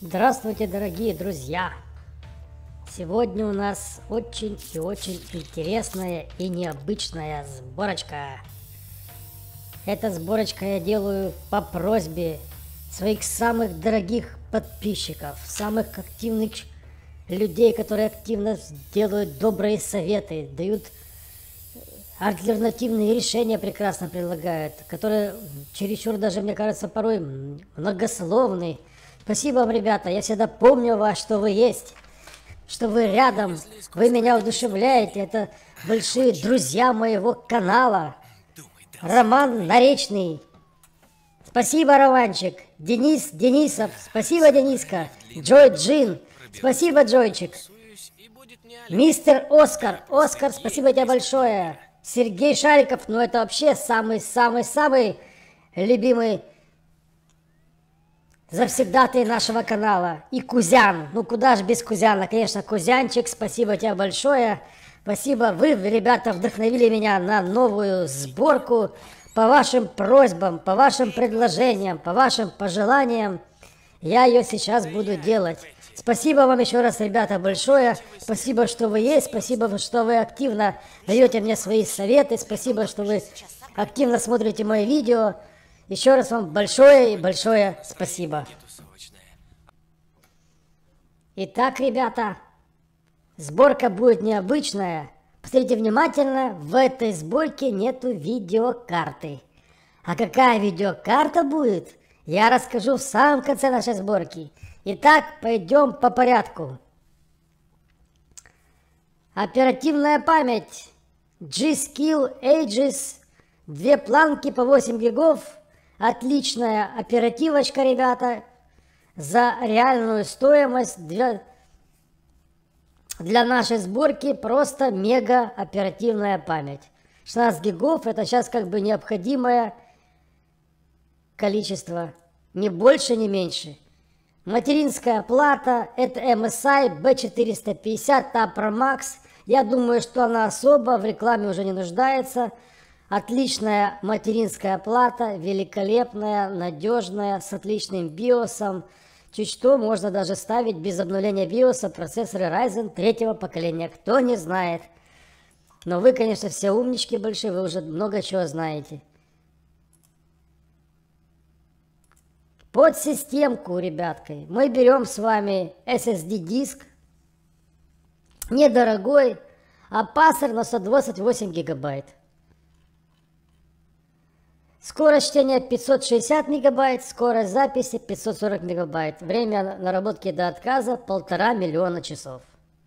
Здравствуйте, дорогие друзья! Сегодня у нас очень и очень интересная и необычная сборочка. Эта сборочка я делаю по просьбе своих самых дорогих подписчиков, самых активных людей, которые активно делают добрые советы, дают альтернативные решения, прекрасно предлагают, которые чересчур даже, мне кажется, порой многословны. Спасибо вам, ребята, я всегда помню вас, что вы есть, что вы рядом, вы меня удушевляете, это большие друзья моего канала. Роман Наречный, спасибо, Романчик. Денис Денисов, спасибо, Дениска. Джой Джин, спасибо, Джойчик. Мистер Оскар, Оскар, спасибо тебе большое. Сергей Шариков, ну это вообще самый-самый-самый любимый завсегдатый нашего канала. И Кузян, ну куда ж без Кузяна, конечно, Кузянчик, спасибо тебе большое. Спасибо, вы, ребята, вдохновили меня на новую сборку. По вашим просьбам, по вашим предложениям, по вашим пожеланиям я ее сейчас буду делать. Спасибо вам еще раз, ребята, большое. Спасибо, что вы есть. Спасибо, что вы активно даете мне свои советы. Спасибо, что вы активно смотрите мои видео. Еще раз вам большое и большое спасибо. Итак, ребята, сборка будет необычная. Посмотрите внимательно, в этой сборке нету видеокарты. А какая видеокарта будет, я расскажу в самом конце нашей сборки. Итак, пойдем по порядку. Оперативная память G-Skill Aegis, 2 планки по 8 гигов. Отличная оперативочка, ребята, за реальную стоимость для нашей сборки просто мега оперативная память. 16 гигов это сейчас как бы необходимое количество, ни больше, ни меньше. Материнская плата это MSI B450 TAP Pro Max. Я думаю, что она особо в рекламе уже не нуждается. Отличная материнская плата, великолепная, надежная, с отличным биосом. Чуть что, можно даже ставить без обновления биоса процессоры Ryzen 3-го поколения. Кто не знает. Но вы, конечно, все умнички большие, вы уже много чего знаете. Под системку, ребяткой, мы берем с вами SSD-диск. Недорогой, а пассер на 128 гигабайт. Скорость чтения 560 мегабайт, скорость записи 540 мегабайт. Время наработки до отказа 1,5 миллиона часов.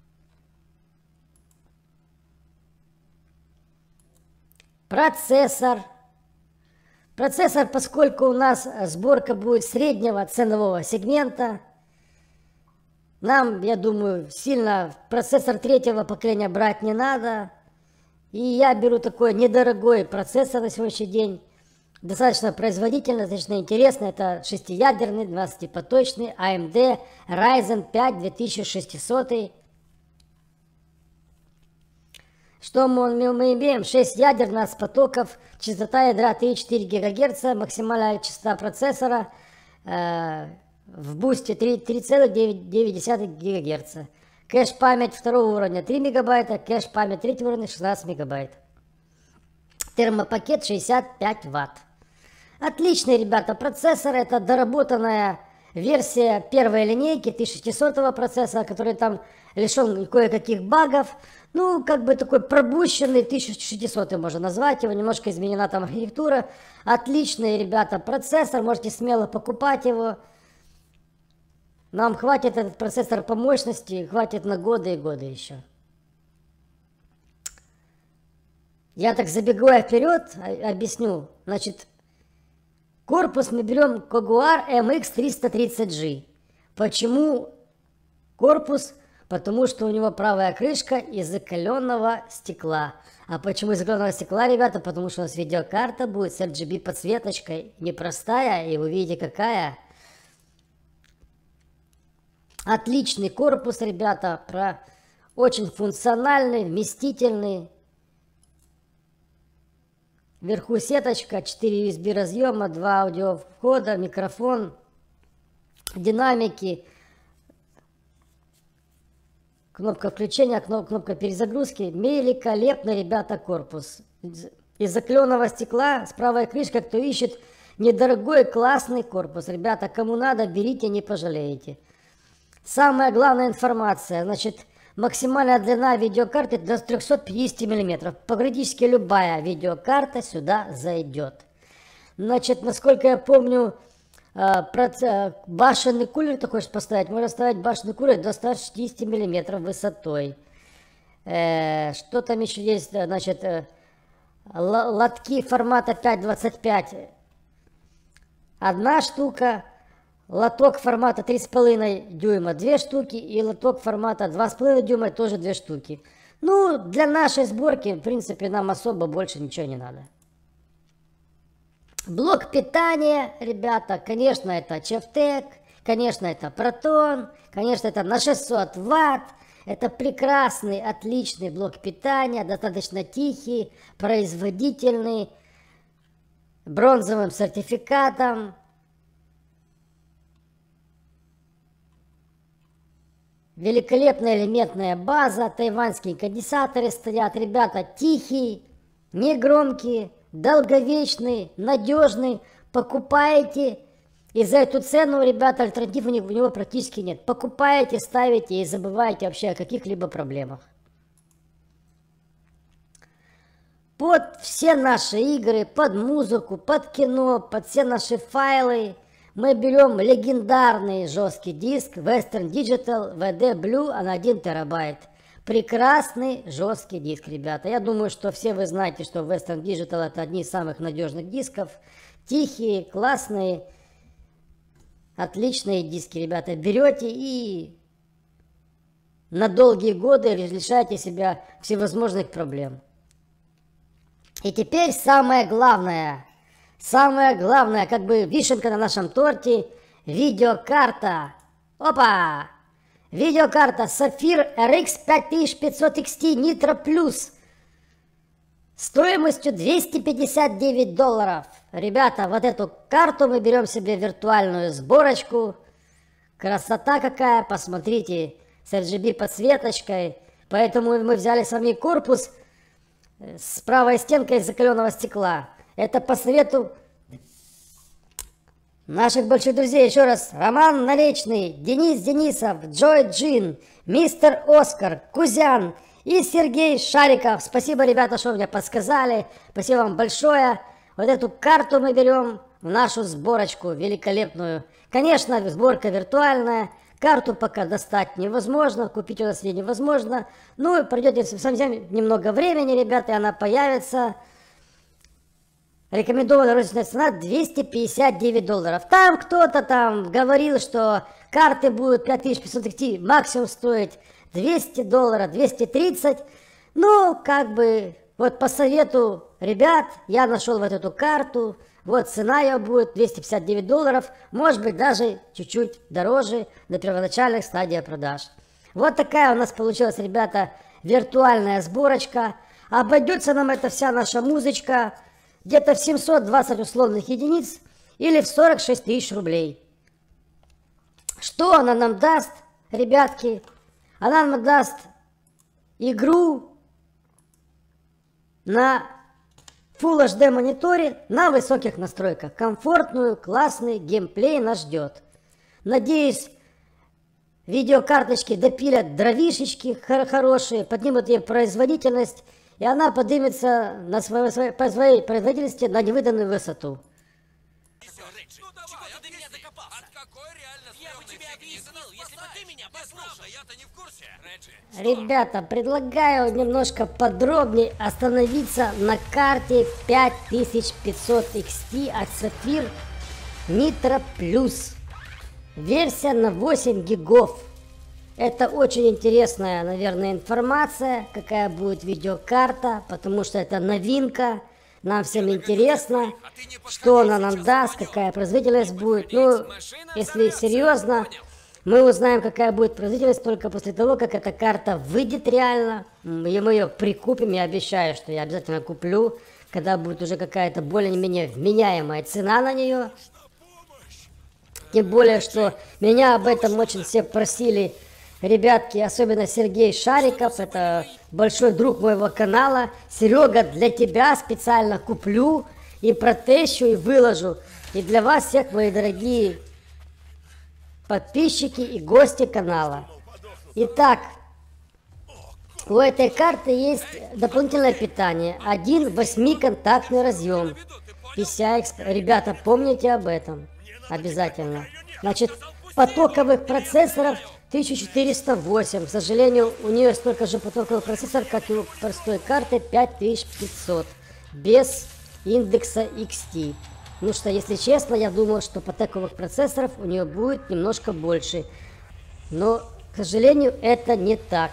Процессор. Процессор, поскольку у нас сборка будет среднего ценового сегмента, нам, я думаю, сильно процессор 3-го поколения брать не надо. И я беру такой недорогой процессор на сегодняшний день. Достаточно производительный, достаточно интересный. Это 6-ядерный, 12-поточный AMD Ryzen 5 2600. Что мы имеем? 6 ядер, 12 потоков, частота ядра 3,4 ГГц, максимальная частота процессора в бусте 3,9 ГГц. Кэш-память 2-го уровня 3 мегабайта, кэш-память 3-го уровня 16 мегабайт. Термопакет 65 Вт. Отличный, ребята, процессор. Это доработанная версия первой линейки 1600-го процессора, который там лишен кое-каких багов. Ну, как бы такой пробущенный 1600 можно назвать его. Немножко изменена там архитектура. Отличный, ребята, процессор. Можете смело покупать его. Нам хватит этот процессор по мощности. Хватит на годы и годы еще. Я так забегая вперед, объясню. Значит, корпус мы берем Jaguar MX330G. Почему корпус? Потому что у него правая крышка из закаленного стекла. А почему из закаленного стекла, ребята? Потому что у нас видеокарта будет с RGB подсветочкой. Непростая, и вы видите какая. Отличный корпус, ребята. Очень функциональный, вместительный. Вверху сеточка, 4 USB разъема, 2 аудиовхода, микрофон, динамики, Кнопка включения, кнопка перезагрузки. Великолепный, ребята, корпус. Из-за кленового стекла с правой крышкой, кто ищет недорогой, классный корпус. Ребята, кому надо, берите, не пожалеете. Самая главная информация. Значит, максимальная длина видеокарты до 350 мм. Практически любая видеокарта сюда зайдет. Значит, насколько я помню, башенный кулер ты хочешь поставить? Можно ставить башенный кулер до 160 мм высотой. Что там еще есть? Значит, лотки формата 5.25. Одна штука. Лоток формата 3,5 дюйма 2 штуки. И лоток формата 2,5 дюйма тоже 2 штуки. Ну, для нашей сборки, в принципе, нам особо больше ничего не надо. Блок питания, ребята, конечно, это Чевтек, конечно, это Протон, конечно, это на 600 Вт. Это прекрасный, отличный блок питания, достаточно тихий, производительный, бронзовым сертификатом. Великолепная элементная база, тайваньские конденсаторы стоят, ребята, тихий, негромкий, долговечный, надежный. Покупаете, и за эту цену, ребята, альтернатив у него практически нет. Покупаете, ставите и забываете вообще о каких-либо проблемах. Под все наши игры, под музыку, под кино, под все наши файлы мы берем легендарный жесткий диск Western Digital VD Blue на 1 терабайт. Прекрасный жесткий диск, ребята. Я думаю, что все вы знаете, что Western Digital это одни из самых надежных дисков. Тихие, классные, отличные диски, ребята. Берете и на долгие годы лишаете себя всевозможных проблем. И теперь самое главное, как бы вишенка на нашем торте, видеокарта. Опа! Видеокарта Sapphire RX 5500 XT Nitro Plus стоимостью $259. Ребята, вот эту карту мы берем себе в виртуальную сборочку. Красота какая, посмотрите, с RGB подсветочкой. Поэтому мы взяли с вами корпус с правой стенкой из закаленного стекла. Это по совету наших больших друзей. Еще раз: Роман Наречный, Денис Денисов, Джой Джин, Мистер Оскар, Кузян и Сергей Шариков. Спасибо, ребята, что мне подсказали. Спасибо вам большое. Вот эту карту мы берем в нашу сборочку великолепную. Конечно, сборка виртуальная. Карту пока достать невозможно, купить у нас ее невозможно. Ну, пройдет совсем немного времени, ребята, и она появится. Рекомендованная розничная цена $259. Там кто-то там говорил, что карты будут 5500 XT максимум стоить $200, 230. Ну, как бы, вот по совету ребят, я нашел вот эту карту. Вот цена ее будет $259. Может быть, даже чуть-чуть дороже на первоначальных стадиях продаж. Вот такая у нас получилась, ребята, виртуальная сборочка. Обойдется нам эта вся наша музычка где-то в 720 условных единиц или в 46 тысяч рублей. Что она нам даст, ребятки? Она нам даст игру на Full HD мониторе на высоких настройках. Комфортную, классный геймплей нас ждет. Надеюсь, видеокарточки допилят дровишечки хорошие, поднимут ее производительность, и она поднимется на своей производительности на невиданную высоту. Ребята, предлагаю немножко подробнее остановиться на карте 5500 XT от Sapphire Nitro Plus. Версия на 8 гигов. Это очень интересная, наверное, информация, какая будет видеокарта, потому что это новинка. Нам всем интересно, что она нам даст, какая производительность будет. Ну, если серьезно, мы узнаем, какая будет производительность только после того, как эта карта выйдет реально. И мы ее прикупим, я обещаю, что я обязательно куплю, когда будет уже какая-то более-менее вменяемая цена на нее. Тем более, что меня об этом очень все просили ребятки, особенно Сергей Шариков, это большой друг моего канала. Серега, для тебя специально куплю и протещу, и выложу. И для вас всех, мои дорогие подписчики и гости канала. Итак, у этой карты есть дополнительное питание. Один 8-контактный разъем. PCI. Ребята, помните об этом. Обязательно. Значит, потоковых процессоров 1408. К сожалению, у нее столько же потоковых процессоров, как и у простой карты 5500. Без индекса XT. Ну что, если честно, я думал, что потоковых процессоров у нее будет немножко больше. Но, к сожалению, это не так.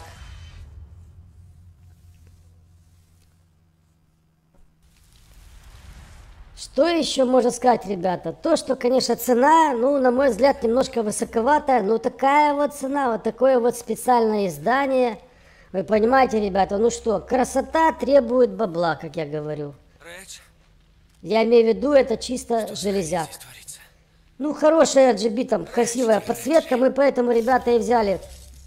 Что еще можно сказать, ребята? То, что, конечно, цена, ну, на мой взгляд, немножко высоковатая, но такая вот цена, вот такое вот специальное издание. Вы понимаете, ребята, ну что, красота требует бабла, как я говорю. Я имею в виду, это чисто железяк. Ну, хорошая RGB, там, красивая подсветка, мы поэтому, ребята, и взяли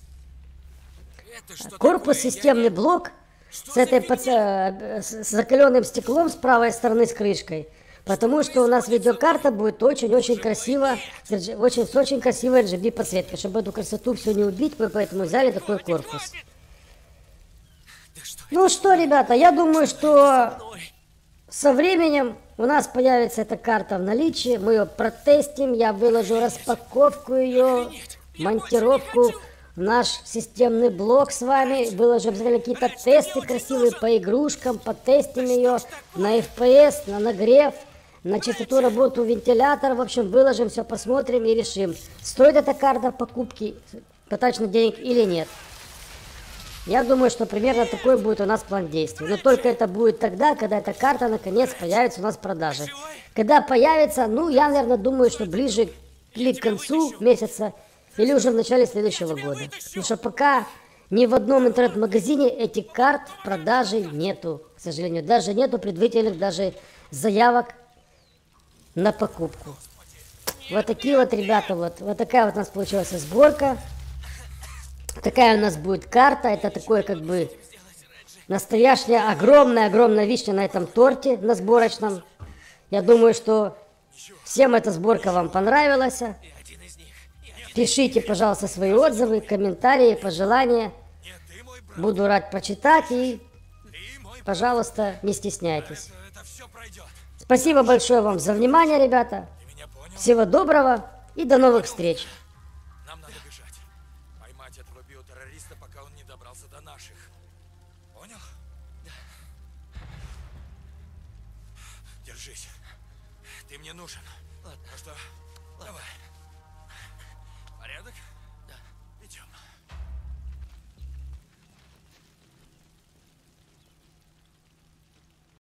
корпус, системный блок с этой с закаленным стеклом с правой стороны с крышкой. Потому что у нас видеокарта будет очень-очень красиво, с очень красивой RGB подсветкой. Чтобы эту красоту все не убить, мы поэтому взяли такой корпус. Ну что, ребята, я думаю, что со временем у нас появится эта карта в наличии. Мы ее протестим, я выложу распаковку ее, монтировку в наш системный блок с вами. Выложим какие-то тесты красивые по игрушкам, потестим ее на FPS, на нагрев, на частоту работы вентилятора. В общем, выложим все, посмотрим и решим, стоит эта карта покупки достаточно денег или нет. Я думаю, что примерно такой будет у нас план действий. Но только это будет тогда, когда эта карта наконец появится у нас в продаже. Когда появится, ну, я, наверное, думаю, что ближе к концу месяца или уже в начале следующего года. Потому что пока ни в одном интернет-магазине этих карт в продаже нету, к сожалению. Даже нету предварительных даже заявок на покупку. Вот такие вот, ребята, вот такая вот у нас получилась сборка. Такая у нас будет карта. Это такое как бы настоящая огромная вишня на этом торте, на сборочном. Я думаю, что всем эта сборка вам понравилась. Пишите, пожалуйста, свои отзывы, комментарии, пожелания. Буду рад прочитать и, пожалуйста, не стесняйтесь. Спасибо большое вам за внимание, ребята. Всего доброго и до новых встреч. Нам надо бежать. Поймать этого биотеррориста, пока он не добрался до наших. Понял? Да. Держись. Ты мне нужен. Ладно. Ну что, давай. Порядок?